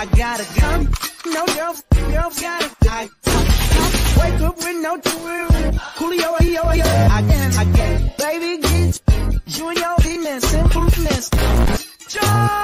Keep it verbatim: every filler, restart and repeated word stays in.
got a gun. No girl, girl got it. I, I wake up with no tour. Coolio, yo, yo. I can, I can. Baby, get you and your demons, simpleness. Joy.